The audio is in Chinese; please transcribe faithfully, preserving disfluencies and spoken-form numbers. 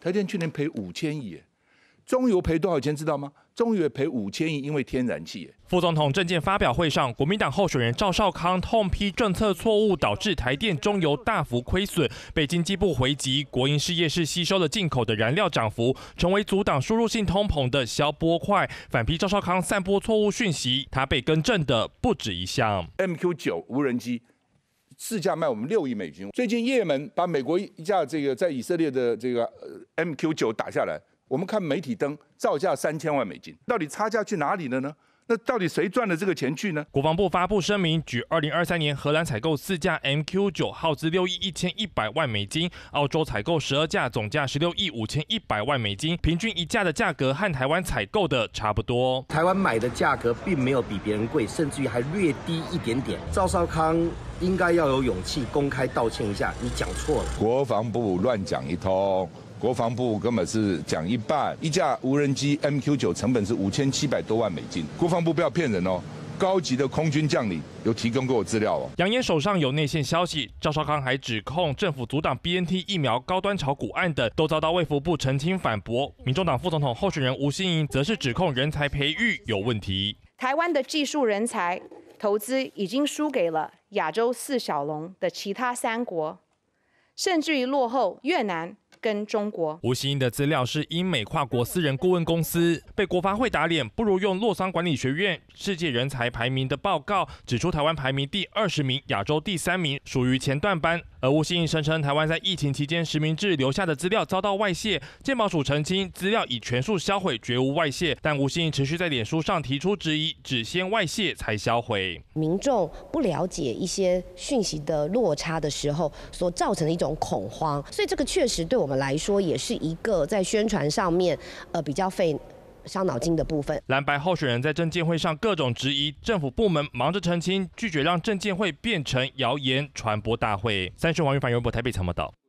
台电去年赔五千亿，中油赔多少钱知道吗？中油也赔五千亿，因为天然气。 副总统政见发表会上，国民党候选人赵少康痛批政策错误导致台电、中油大幅亏损，被经济部回击，国营事业是吸收了进口的燃料涨幅，成为阻挡输入性通膨的消波块。反批赵少康散播错误讯息，他被更正的不止一项。 M Q 九 无人机市价卖我们六亿美金，最近也门把美国一架这个在以色列的这个 M Q 九打下来。我们看媒体登造价三千万美金，到底差价去哪里了呢？那到底谁赚了这个钱去呢？ 国防部发布声明，举二零二三年荷兰采购四架 M Q 九，耗资六亿一千一百万美金；澳洲采购十二架，总价十六亿五千一百万美金，平均一架的价格和台湾采购的差不多。 台湾买的价格并没有比别人贵，甚至于还略低一点点。赵少康应该要有勇气公开道歉一下，你讲错了。 国防部乱讲一通。国防部根本是讲一半，一架无人机 M Q 九成本是五千七百多万美金。国防部不要骗人哦，高级的空军将领有提供给我资料哦。 扬言手上有内线消息，赵少康还指控政府阻挡 B N T 疫苗高端炒股案等，都遭到卫福部澄清反驳。民众党副总统候选人吴欣盈则是指控人才培育有问题。 台湾的技术人才投资已经输给了亚洲四小龙的其他三国，甚至于落后越南跟中国。 吴欣盈的资料是英美跨国私人顾问公司，被国发会打脸，不如用洛桑管理学院世界人才排名的报告，指出台湾排名第二十名，亚洲第三名，属于前段班。而吴欣盈声称，台湾在疫情期间实名制留下的资料遭到外泄，健保署澄清资料已全数销毁，绝无外泄。但吴欣盈持续在脸书上提出质疑，只先外泄才销毁。 民众不了解一些讯息的落差的时候，所造成的一种恐慌，所以这个确实对我们来说也是一个在宣传上面呃比较费伤脑筋的部分。 蓝白候选人在政见会上各种质疑，政府部门忙着澄清，拒绝让政见会变成谣言传播大会。三十王玉凡、尤博台北采报道。